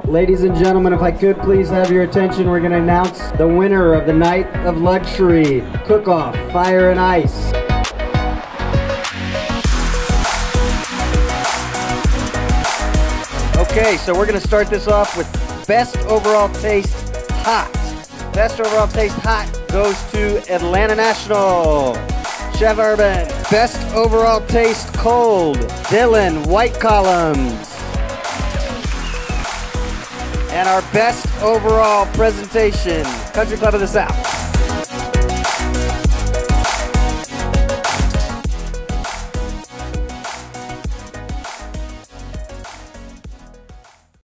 Ladies and gentlemen, if I could please have your attention, we're going to announce the winner of the Night of Luxury Cook-Off Fire and Ice. Okay, so we're going to start this off with Best Overall Taste Hot. Best Overall Taste Hot goes to Atlanta National, Chef Urban. Best Overall Taste Cold, Dylan, White Columns. And our best overall presentation, Country Club of the South.